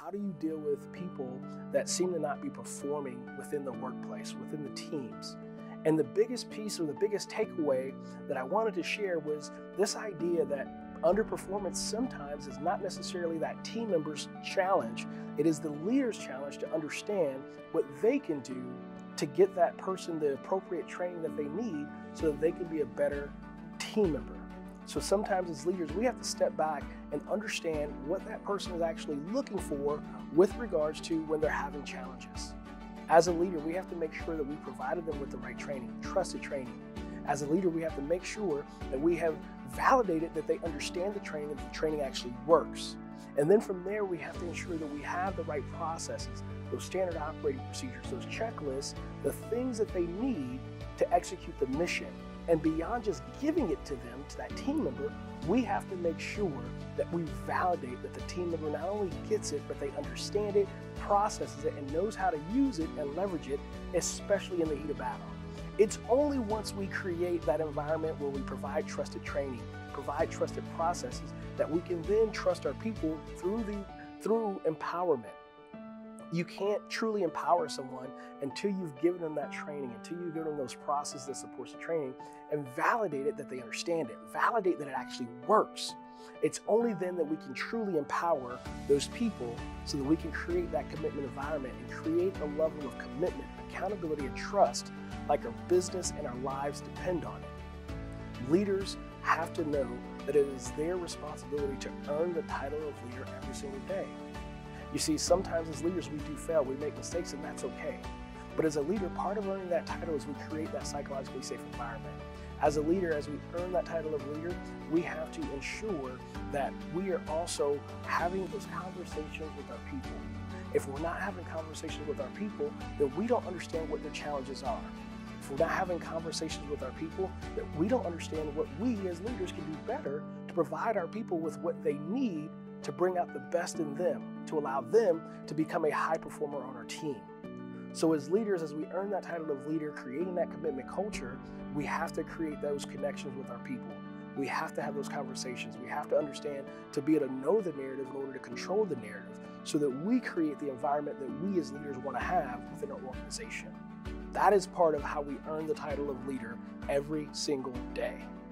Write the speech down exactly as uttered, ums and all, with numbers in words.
how do you deal with people that seem to not be performing within the workplace, within the teams? And the biggest piece or the biggest takeaway that I wanted to share was this idea that underperformance sometimes is not necessarily that team member's challenge. It is the leader's challenge to understand what they can do to get that person the appropriate training that they need so that they can be a better team member. So sometimes as leaders, we have to step back and understand what that person is actually looking for with regards to when they're having challenges. As a leader, we have to make sure that we provided them with the right training, trusted training. As a leader, we have to make sure that we have validated that they understand the training and the training actually works. And then from there, we have to ensure that we have the right processes, those standard operating procedures, those checklists, the things that they need to execute the mission. And beyond just giving it to them, to that team member, we have to make sure that we validate that the team member not only gets it, but they understand it, processes it, and knows how to use it and leverage it, especially in the heat of battle. It's only once we create that environment where we provide trusted training, provide trusted processes, that we can then trust our people through the through empowerment. You can't truly empower someone until you've given them that training, until you've given them those processes that supports the training, and validate it that they understand it, validate that it actually works. It's only then that we can truly empower those people so that we can create that commitment environment and create a level of commitment, accountability, and trust like our business and our lives depend on it. Leaders have to know that it is their responsibility to earn the title of leader every single day. You see, sometimes as leaders we do fail, we make mistakes, and that's okay. But as a leader, part of earning that title is we create that psychologically safe environment. As a leader, as we earn that title of leader, we have to ensure that we are also having those conversations with our people. If we're not having conversations with our people, then we don't understand what their challenges are. If we're not having conversations with our people, that we don't understand what we as leaders can do better to provide our people with what they need to bring out the best in them, to allow them to become a high performer on our team. So as leaders, as we earn that title of leader, creating that commitment culture, we have to create those connections with our people. We have to have those conversations. We have to understand to be able to know the narrative in order to control the narrative so that we create the environment that we as leaders want to have within our organization. That is part of how we earn the title of leader every single day.